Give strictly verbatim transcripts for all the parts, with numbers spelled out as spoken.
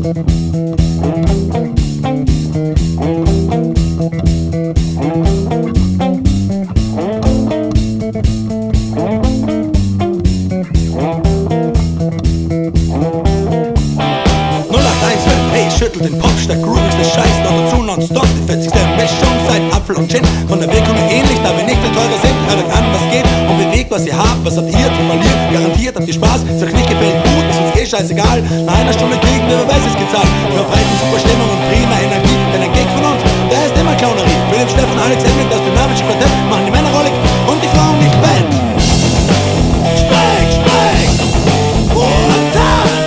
Schüttelt den Kopf, statt groovigste Scheiß, noch dazu nonstop die vierzigste Mischung seit Apfel und Gin. Von der Wirkung her ähnlich, da wir nicht viel teurer sind. Hört euch an, was geht und bewegt, was ihr habt. Was habt ihr zu verlieren? Garantiert habt ihr Spaß. Ist euch nicht gefällt, gut, ist uns eh scheißegal. Nach einer Stunde kriegen wir, wer weiß es gezahlt. Wir verbreiten super Stimmung und prima Energie. Denn ein Gig von uns, der ist immer Clownerie. Für den Stefan Alex Henrik, das dynamische Quartett, machen die Männer rollig und die Frauen nicht Band. Speck, Speck und Tanz.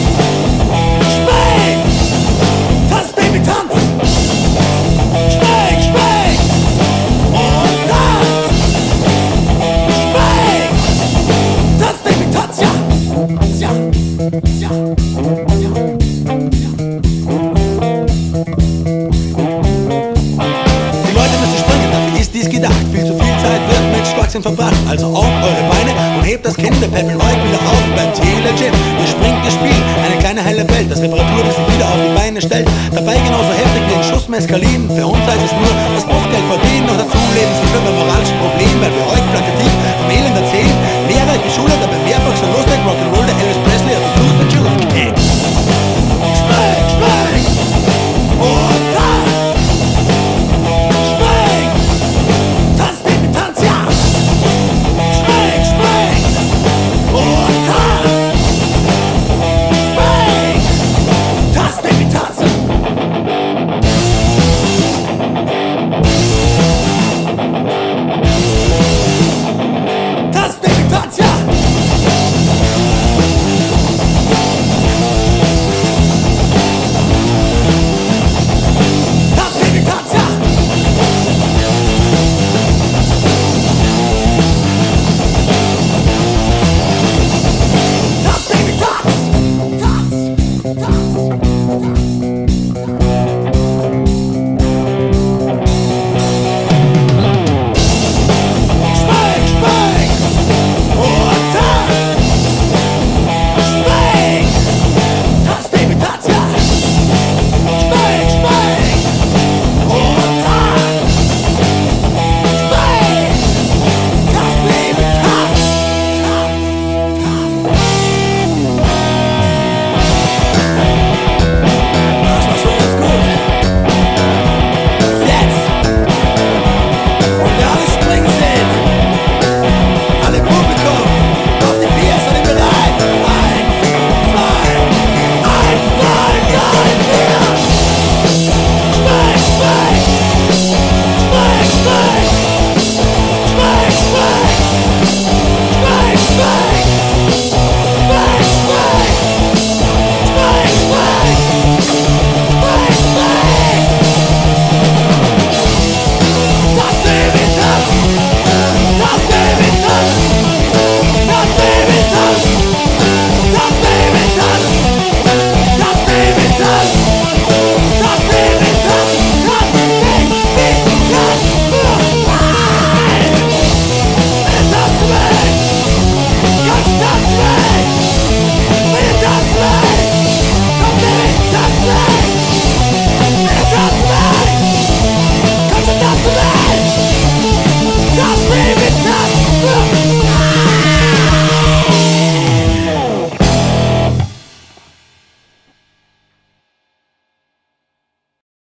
Viel zu viel Zeit wird mit Schwachsinn verbracht. Also auf eure Beine und hebt das Kinn. Wir peppeln euch wieder auf beim Tele-Gym. Ihr springt, ihr spielt eine kleine helle Welt, das Reparatur, das sich wieder auf die Beine stellt. Dabei genauso heftig wie ein Schuss Mescalin. Für uns heißt es nur das Busgeld verdienen. Noch dazu leben sie für ein moralisches Problem, weil wir euch plakativ